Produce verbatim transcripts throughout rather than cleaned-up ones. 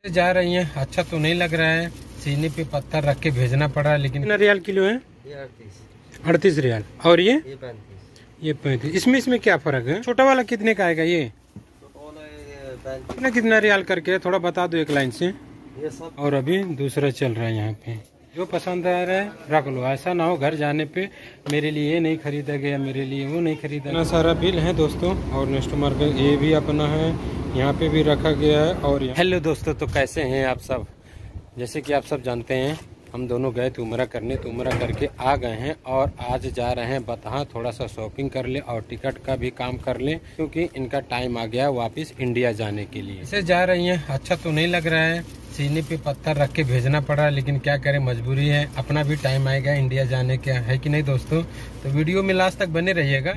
जा रही हैं, अच्छा तो नहीं लग रहा है, सीने पे पत्थर रख के भेजना पड़ा है। लेकिन कितना रियाल किलो है? अड़तीस रियाल। और ये ये पैंतीस। इसमें इसमें क्या फर्क है? छोटा वाला कितने का आएगा? ये कितना कितना रियाल करके थोड़ा बता दो एक लाइन से। और अभी दूसरा चल रहा है यहाँ पे, जो पसंद आ रहा है रख लो, ऐसा ना हो घर जाने पे मेरे लिए ये नहीं खरीदा गया, मेरे लिए वो नहीं खरीदा। इतना सारा बिल है दोस्तों। और नेस्टो मार्केट ये भी अपना है, यहाँ पे भी रखा गया है। और हेलो दोस्तों, तो कैसे हैं आप सब? जैसे कि आप सब जानते हैं, हम दोनों गए थे उमरा करने, तो उमरा करके आ गए हैं और आज जा रहे हैं बतहा, थोड़ा सा शॉपिंग कर ले और टिकट का भी काम कर ले, क्योंकि इनका टाइम आ गया वापस इंडिया जाने के लिए। इसे जा रही हैं, अच्छा तो नहीं लग रहा है, सीने पे पत्थर रख के भेजना पड़ा, लेकिन क्या करें, मजबूरी है, अपना भी टाइम आएगा इंडिया जाने का, है कि नहीं दोस्तों? तो वीडियो में लास्ट तक बने रहिएगा।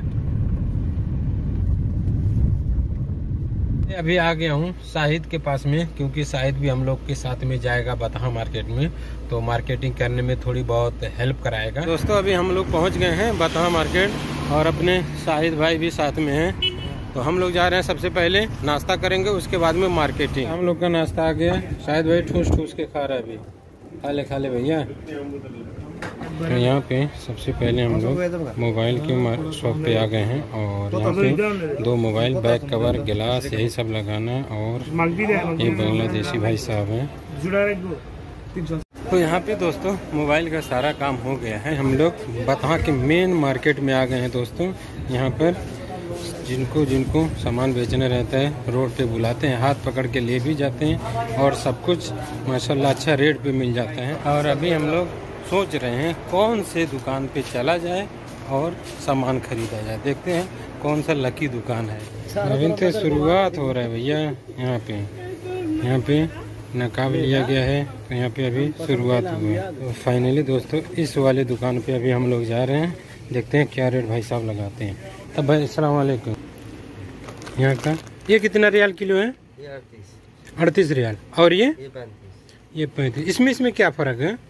अभी आ गया हूँ शाहिद के पास में, क्योंकि शाहिद भी हम लोग के साथ में जाएगा बतहा मार्केट में, तो मार्केटिंग करने में थोड़ी बहुत हेल्प कराएगा। दोस्तों अभी हम लोग पहुँच गए हैं बतहा मार्केट और अपने शाहिद भाई भी साथ में हैं। तो हम लोग जा रहे हैं, सबसे पहले नाश्ता करेंगे, उसके बाद में मार्केटिंग। हम लोग का नाश्ता आ गया, शायद भाई ठूस ठूस के खा रहा है, अभी खा ले खा ले भैया। तो यहाँ पे सबसे पहले हम लोग मोबाइल के शॉप पे आ गए हैं और यहाँ पे दो मोबाइल, बैक कवर, गिलास, यही सब लगाना। और ये बांग्लादेशी भाई साहब हैं। तो यहाँ पे दोस्तों मोबाइल का सारा काम हो गया है। हम लोग बतहा के मेन मार्केट में आ गए हैं दोस्तों। यहाँ पर जिनको जिनको सामान बेचना रहता है रोड पे बुलाते हैं, हाथ पकड़ के ले भी जाते हैं और सब कुछ माशाल्लाह अच्छा रेट पे मिल जाता है। और अभी हम लोग सोच रहे हैं कौन से दुकान पे चला जाए और सामान खरीदा जाए। देखते हैं कौन सा लकी दुकान है। अभी तो शुरुआत हो रहा है भैया। यहाँ पे यहाँ पे नकाब लिया गया है, तो यहाँ पे अभी शुरुआत हुई है। तो फाइनली दोस्तों इस वाले दुकान पे अभी हम लोग जा रहे हैं, देखते हैं क्या रेट भाई साहब लगाते हैं। तब भाई अस्सलाम वालेकुम। यहाँ का ये कितना रियाल किलो है? अड़तीस रियाल। और ये ये पैंतीस। इसमें इसमें क्या फ़र्क है?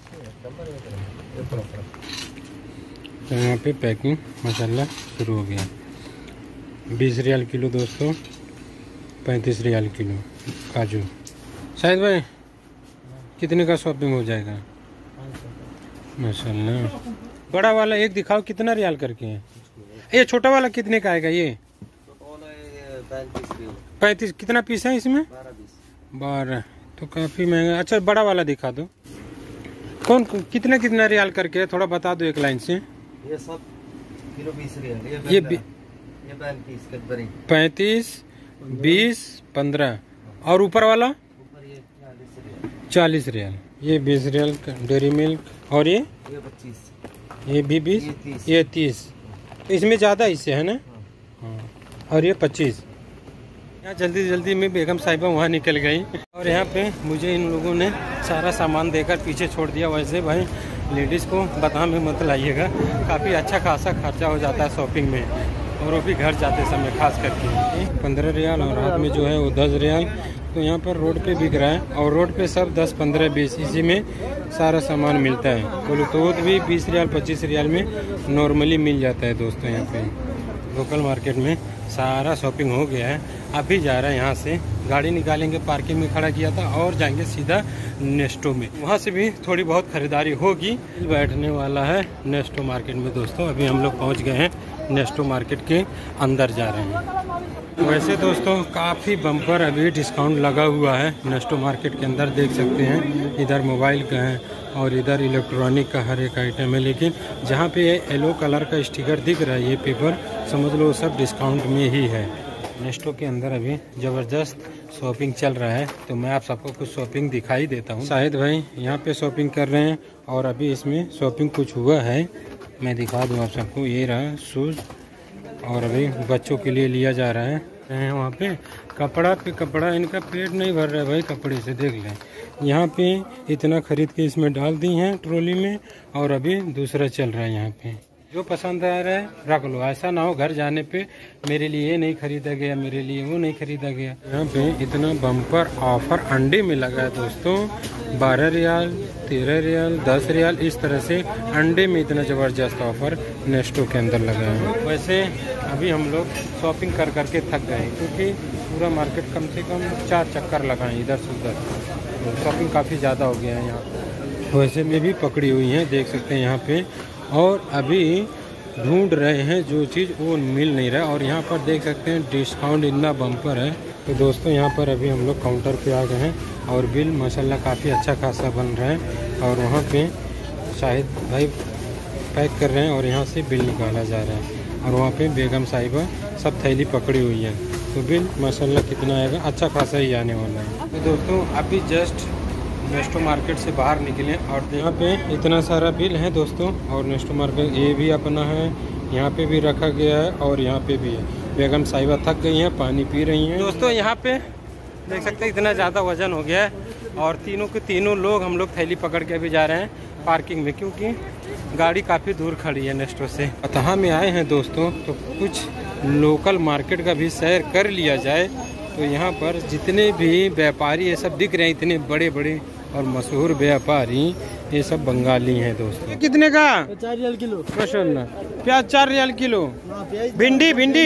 तो यहाँ पे पैकिंग माशाल्लाह शुरू हो गया। बीस रियाल किलो दोस्तों, पैंतीस रियाल किलो काजू। शायद भाई कितने का शॉपिंग हो जाएगा? माशाल्लाह। बड़ा वाला एक दिखाओ, कितना रियाल करके है? ये छोटा वाला कितने का आएगा? ये पैंतीस। कितना पीस है इसमें? बारह। तो काफी महंगा। अच्छा बड़ा वाला दिखा दो। कौन कितना कितना रियाल करके है, थोड़ा बता दो एक लाइन से। ये सब किलो बीस रियाल। ये ये पैंतीस, बीस, पंद्रह। और ऊपर वाला ऊपर ये चालीस रियाल। ये बीस रियाल डेयरी मिल्क। और ये ये पच्चीस। ये भी बीस, ये तीस। इसमें ज़्यादा हिस्से है ना? हाँ। और ये पच्चीस। यहाँ जल्दी जल्दी में बेगम साहिबा वहाँ निकल गई और यहाँ पे मुझे इन लोगों ने सारा सामान देकर पीछे छोड़ दिया। वैसे भाई लेडीज़ को बतहा में मत लाइएगा, काफ़ी अच्छा खासा खर्चा हो जाता है शॉपिंग में, और वो भी घर जाते समय खास करके। पंद्रह रियाल और हाथ में जो है वो दस रियाल। तो यहाँ पर रोड पे बिक रहा है और रोड पे सब दस, पंद्रह, बीस, इसी में सारा सामान मिलता है। ब्लूटूथ भी बीस रियाल, पच्चीस रियाल में नॉर्मली मिल जाता है दोस्तों। यहाँ पे लोकल मार्केट में सारा शॉपिंग हो गया है। अभी जा रहा है यहाँ से, गाड़ी निकालेंगे, पार्किंग में खड़ा किया था, और जाएंगे सीधा नेस्टो में, वहाँ से भी थोड़ी बहुत खरीदारी होगी। बैठने वाला है नेस्टो मार्केट में दोस्तों। अभी हम लोग पहुँच गए हैं नेस्टो मार्केट के अंदर जा रहे हैं। वैसे दोस्तों काफ़ी बम्पर अभी डिस्काउंट लगा हुआ है नेस्टो मार्केट के अंदर, देख सकते हैं। इधर मोबाइल का है और इधर इलेक्ट्रॉनिक का हर एक आइटम है। लेकिन जहाँ पे ये येलो कलर का स्टिकर दिख रहा है, ये पेपर, समझ लो सब डिस्काउंट में ही है। नेस्टो के अंदर अभी ज़बरदस्त शॉपिंग चल रहा है, तो मैं आप सबको कुछ शॉपिंग दिखाई देता हूँ। शाहिद भाई यहाँ पे शॉपिंग कर रहे हैं और अभी इसमें शॉपिंग कुछ हुआ है, मैं दिखा दूँ आप सबको। ये रहा शूज़, और अभी बच्चों के लिए लिया जा रहा है। वहाँ पे कपड़ा पे कपड़ा, इनका पेट नहीं भर रहा है भाई कपड़े से, देख लें। यहाँ पे इतना खरीद के इसमें डाल दी हैं ट्रॉली में, और अभी दूसरा चल रहा है। यहाँ पे जो पसंद आ रहा है रख लो, ऐसा ना हो घर जाने पे मेरे लिए ये नहीं खरीदा गया, मेरे लिए वो नहीं खरीदा गया। यहाँ पे इतना बम्पर ऑफर अंडे में लगा है दोस्तों, बारह रियाल, तेरह रियाल, दस रियाल, इस तरह से अंडे में इतना ज़बरदस्त ऑफर नेस्टो के अंदर लगा है। वैसे अभी हम लोग शॉपिंग कर करके थक गए, क्योंकि पूरा मार्केट कम से कम चार चक्कर लगाएं इधर से उधर। तो शॉपिंग काफ़ी ज़्यादा हो गया है यहाँ। वैसे में भी पकड़ी हुई हैं, देख सकते हैं यहाँ पे। और अभी ढूंढ रहे हैं जो चीज़ वो मिल नहीं रहा। और यहाँ पर देख सकते हैं डिस्काउंट इतना बम्पर है। तो दोस्तों यहाँ पर अभी हम लोग काउंटर पे आ गए हैं और बिल माशाल्लाह काफ़ी अच्छा खासा बन रहा है। और वहाँ पे शाहिद भाई पैक कर रहे हैं और यहाँ से बिल निकाला जा रहा है। और वहाँ पे बेगम साहिबा सब थैली पकड़ी हुई है। तो बिल माशाल्लाह कितना आएगा, अच्छा खासा ही आने वाला है। तो दोस्तों अभी जस्ट नेस्टो मार्केट से बाहर निकले और यहाँ पे इतना सारा बिल है दोस्तों। और नेस्टो मार्केट ये भी अपना है, यहाँ पे भी रखा गया है और यहाँ पे भी है। बेगम साहिबा थक गई हैं, पानी पी रही हैं। दोस्तों यहाँ पे देख सकते हैं इतना ज़्यादा वजन हो गया है। और तीनों के तीनों लोग हम लोग थैली पकड़ के भी जा रहे हैं पार्किंग में, क्योंकि गाड़ी काफ़ी दूर खड़ी है नेस्टो से। अतः में आए हैं दोस्तों, तो कुछ लोकल मार्केट का भी सैर कर लिया जाए। तो यहाँ पर जितने भी व्यापारी ये सब दिख रहे हैं, इतने बड़े बड़े और मशहूर व्यापारी, ये सब बंगाली हैं दोस्तों। कितने का? चार रियाल किलो। माशाल्लाह। प्याज चार रियाल किलो। भिंडी भिंडी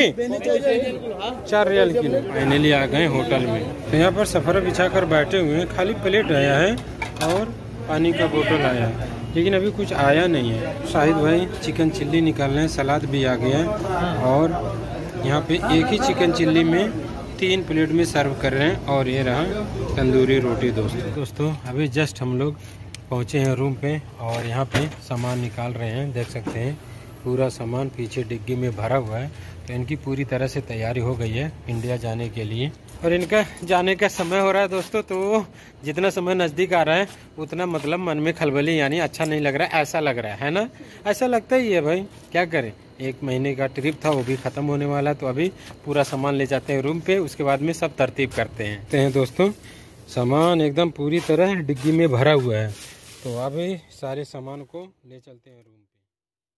चार रियाल किलो। फाइनली आ गए होटल में। तो यहाँ पर सफर बिछा कर बैठे हुए हैं। खाली प्लेट आया है और पानी का बोतल आया है, लेकिन अभी कुछ आया नहीं है। शाहिद भाई चिकन चिल्ली निकाल रहे हैं, सलाद भी आ गया है। और यहाँ पे एक ही चिकन चिल्ली में तीन प्लेट में सर्व कर रहे हैं। और ये रहा तंदूरी रोटी दोस्तों। दोस्तों अभी जस्ट हम लोग पहुँचे हैं रूम पे और यहाँ पे सामान निकाल रहे हैं। देख सकते हैं पूरा सामान पीछे डिग्गी में भरा हुआ है। तो इनकी पूरी तरह से तैयारी हो गई है इंडिया जाने के लिए। और इनका जाने का समय हो रहा है दोस्तों। तो जितना समय नज़दीक आ रहा है उतना मतलब मन में खलबली, यानी अच्छा नहीं लग रहा है, ऐसा लग रहा है ना। ऐसा लगता ही है भाई, क्या करें। एक महीने का ट्रिप था, वो भी ख़त्म होने वाला। तो अभी पूरा सामान ले जाते हैं रूम पे, उसके बाद में सब तरतीब करते हैं। तो हैं दोस्तों सामान एकदम पूरी तरह डिग्गी में भरा हुआ है। तो अभी सारे सामान को ले चलते हैं रूम पे।